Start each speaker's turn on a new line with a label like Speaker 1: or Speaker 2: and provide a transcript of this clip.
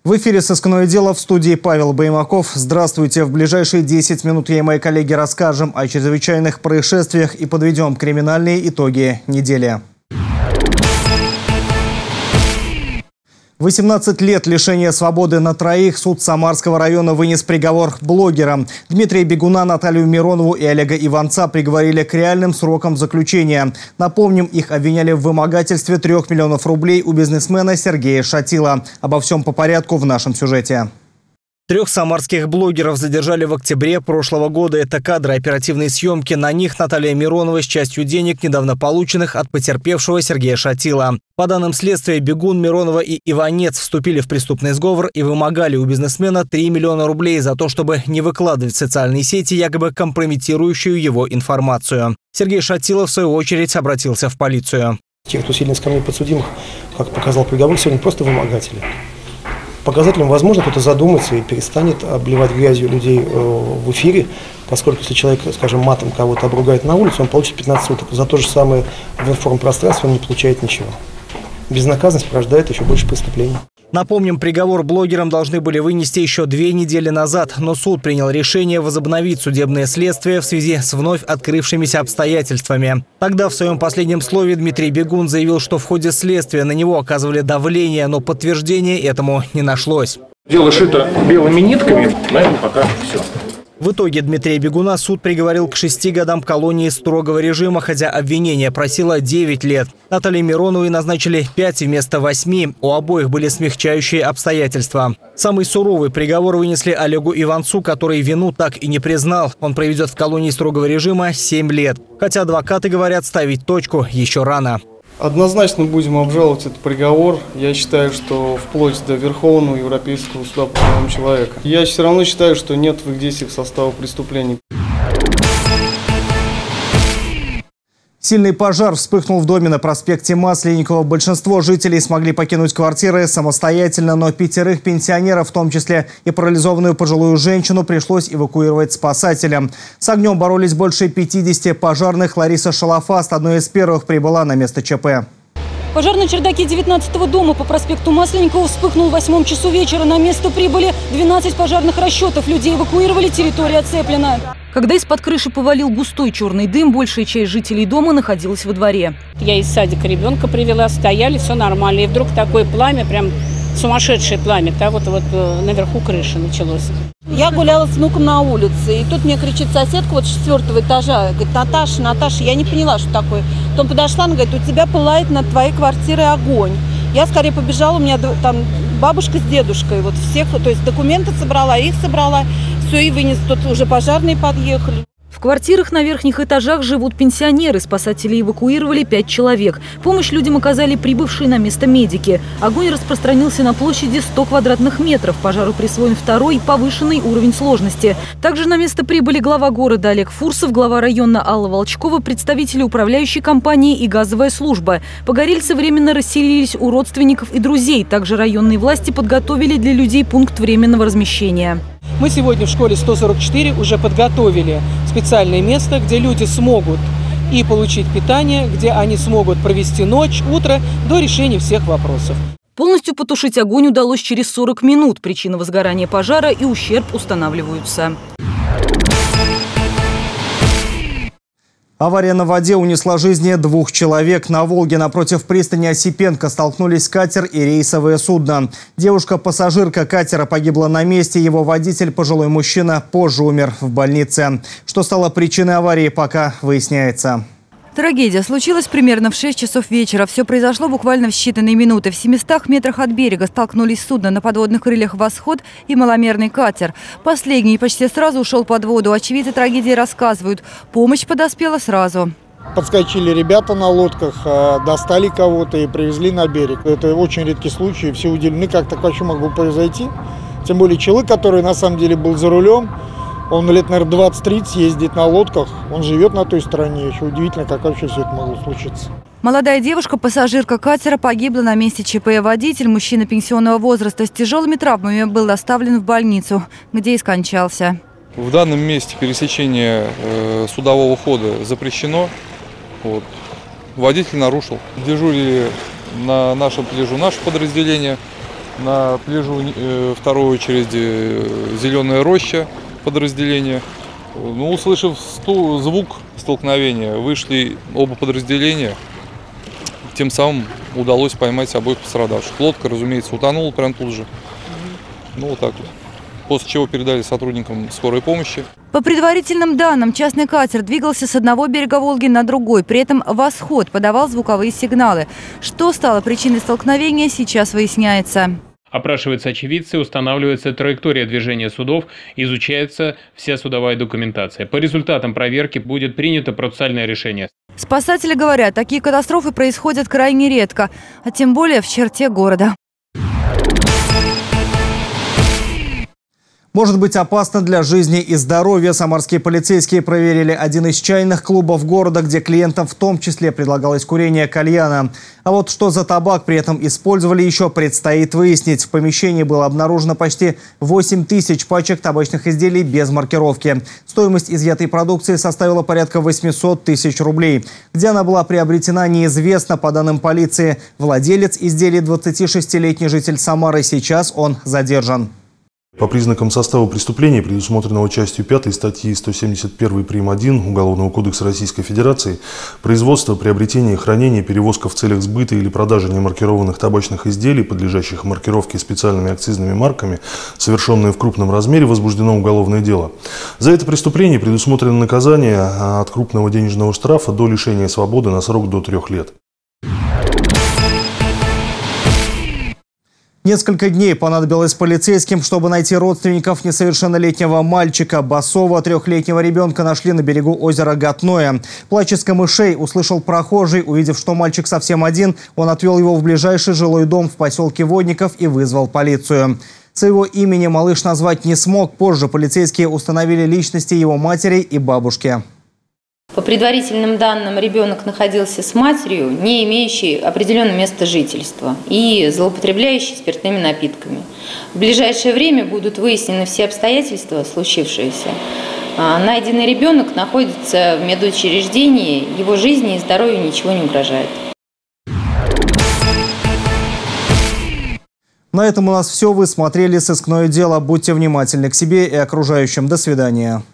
Speaker 1: В эфире «Сыскное дело», в студии Павел Баймаков. Здравствуйте. В ближайшие 10 минут я и мои коллеги расскажем о чрезвычайных происшествиях и подведем криминальные итоги недели. 18 лет лишения свободы на троих. Суд Самарского района вынес приговор блогерам. Дмитрия Бегуна, Наталью Миронову и Олега Иванца приговорили к реальным срокам заключения. Напомним, их обвиняли в вымогательстве 3 миллионов рублей у бизнесмена Сергея Шатила. Обо всем по порядку в нашем сюжете. 3 самарских блогеров задержали в октябре прошлого года. Это кадры оперативной съемки. На них Наталья Миронова с частью денег, недавно полученных от потерпевшего Сергея Шатила. По данным следствия, Бегун, Миронова и Иванец вступили в преступный сговор и вымогали у бизнесмена 3 миллиона рублей за то, чтобы не выкладывать в социальные сети якобы компрометирующую его информацию. Сергей Шатилов, в свою очередь, обратился в полицию.
Speaker 2: Те, кто сильно скормил подсудимых, как показал приговор, сегодня просто вымогатели. Показателем, возможно, кто-то задумается и перестанет обливать грязью людей в эфире, поскольку если человек, скажем, матом кого-то обругает на улице, он получит 15 суток. За то же самое в информпространстве он не получает ничего. Безнаказанность порождает еще больше преступлений.
Speaker 1: Напомним, приговор блогерам должны были вынести еще 2 недели назад, но суд принял решение возобновить судебное следствие в связи с вновь открывшимися обстоятельствами. Тогда в своем последнем слове Дмитрий Бегун заявил, что в ходе следствия на него оказывали давление, но подтверждения этому не нашлось.
Speaker 3: Дело шито белыми нитками, на этом пока все.
Speaker 1: В итоге Дмитрия Бегуна суд приговорил к 6 годам колонии строгого режима, хотя обвинение просило 9 лет. Наталье Мироновой назначили 5 вместо 8. У обоих были смягчающие обстоятельства. Самый суровый приговор вынесли Олегу Иванцу, который вину так и не признал. Он проведет в колонии строгого режима 7 лет. Хотя адвокаты говорят, ставить точку еще рано.
Speaker 4: Однозначно будем обжаловать этот приговор. Я считаю, что вплоть до Верховного Европейского суда по правам человека. Я все равно считаю, что нет в их действиях состава преступлений.
Speaker 1: Сильный пожар вспыхнул в доме на проспекте Масленникова. Большинство жителей смогли покинуть квартиры самостоятельно, но 5 пенсионеров, в том числе и парализованную пожилую женщину, пришлось эвакуировать спасателям. С огнем боролись больше 50 пожарных. Лариса Шалафаст, одной из первых, прибыла на место ЧП.
Speaker 5: Пожар на чердаке 19-го дома по проспекту Масленникова вспыхнул в 8 часу вечера. На место прибыли 12 пожарных расчетов. Людей эвакуировали, территория оцеплена. Когда из-под крыши повалил густой черный дым, большая часть жителей дома находилась во дворе.
Speaker 6: Я из садика ребенка привела, стояли, все нормально. И вдруг такое пламя, прям сумасшедшее пламя, да, вот наверху крыши началось.
Speaker 7: Я гуляла с внуком на улице, и тут мне кричит соседка вот с 4-го этажа, говорит: Наташа, Наташа, я не поняла, что такое. Потом подошла, она говорит: у тебя пылает над твоей квартирой огонь. Я скорее побежала, у меня там бабушка с дедушкой, вот всех, то есть документы собрала, их собрала, все, и вынес, тут уже пожарные подъехали.
Speaker 5: В квартирах на верхних этажах живут пенсионеры. Спасатели эвакуировали 5 человек. Помощь людям оказали прибывшие на место медики. Огонь распространился на площади 100 квадратных метров. Пожару присвоен 2-й повышенный уровень сложности. Также на место прибыли глава города Олег Фурсов, глава района Алла Волчкова, представители управляющей компании и газовая служба. Погорельцы временно расселились у родственников и друзей. Также районные власти подготовили для людей пункт временного размещения.
Speaker 8: Мы сегодня в школе 144 уже подготовили специальное место, где люди смогут и получить питание, где они смогут провести ночь, утро до решения всех вопросов.
Speaker 5: Полностью потушить огонь удалось через 40 минут. Причина возгорания пожара и ущерб устанавливаются.
Speaker 1: Авария на воде унесла жизни 2 человек. На Волге напротив пристани Осипенко столкнулись катер и рейсовое судно. Девушка-пассажирка катера погибла на месте. Его водитель, пожилой мужчина, позже умер в больнице. Что стало причиной аварии, пока выясняется.
Speaker 9: Трагедия случилась примерно в 6 часов вечера. Все произошло буквально в считанные минуты. В 700 метрах от берега столкнулись судно на подводных крыльях «Восход» и маломерный катер. Последний почти сразу ушел под воду. Очевидцы трагедии рассказывают. Помощь подоспела сразу.
Speaker 10: Подскочили ребята на лодках, достали кого-то и привезли на берег. Это очень редкий случай. Все удивлены, как так вообще могло произойти. Тем более человек, который на самом деле был за рулем, он лет, наверное, 20-30 ездит на лодках, он живет на той стороне. Еще удивительно, как вообще все это могло случиться.
Speaker 9: Молодая девушка, пассажирка катера, погибла на месте ЧП. Водитель, мужчина пенсионного возраста, с тяжелыми травмами был доставлен в больницу, где и скончался.
Speaker 11: В данном месте пересечение судового хода запрещено. Водитель нарушил. Дежурили на нашем пляжу наше подразделение. На пляжу второй очереди «Зеленая роща» подразделение. Ну, услышав звук столкновения, вышли оба подразделения. Тем самым удалось поймать обоих пострадавших. Лодка, разумеется, утонула прямо тут же. Ну, вот так вот. После чего передали сотрудникам скорой помощи.
Speaker 9: По предварительным данным, частный катер двигался с одного берега Волги на другой. При этом «Восход» подавал звуковые сигналы. Что стало причиной столкновения, сейчас выясняется.
Speaker 12: Опрашиваются очевидцы, устанавливается траектория движения судов, изучается вся судовая документация. По результатам проверки будет принято процессуальное решение.
Speaker 9: Спасатели говорят, такие катастрофы происходят крайне редко, а тем более в черте города.
Speaker 1: Может быть опасно для жизни и здоровья. Самарские полицейские проверили один из чайных клубов города, где клиентам в том числе предлагалось курение кальяна. А вот что за табак при этом использовали, еще предстоит выяснить. В помещении было обнаружено почти 8 тысяч пачек табачных изделий без маркировки. Стоимость изъятой продукции составила порядка 800 тысяч рублей. Где она была приобретена, неизвестно. По данным полиции, владелец изделий 26-летний житель Самары. Сейчас он задержан.
Speaker 13: По признакам состава преступления, предусмотренного частью 5 статьи 171 прим. 1 Уголовного кодекса Российской Федерации, производство, приобретение, хранение, перевозка в целях сбыта или продажи немаркированных табачных изделий, подлежащих маркировке специальными акцизными марками, совершенные в крупном размере, возбуждено уголовное дело. За это преступление предусмотрено наказание от крупного денежного штрафа до лишения свободы на срок до 3 лет.
Speaker 1: Несколько дней понадобилось полицейским, чтобы найти родственников несовершеннолетнего мальчика. Босого 3-летнего ребенка нашли на берегу озера Гатное. Плач из камышей услышал прохожий. Увидев, что мальчик совсем один, он отвел его в ближайший жилой дом в поселке Водников и вызвал полицию. Своего имени малыш назвать не смог. Позже полицейские установили личности его матери и бабушки.
Speaker 14: По предварительным данным, ребенок находился с матерью, не имеющей определенного места жительства и злоупотребляющей спиртными напитками. В ближайшее время будут выяснены все обстоятельства случившегося. Найденный ребенок находится в медучреждении, его жизни и здоровью ничего не угрожает.
Speaker 1: На этом у нас все. Вы смотрели «Сыскное дело». Будьте внимательны к себе и окружающим. До свидания.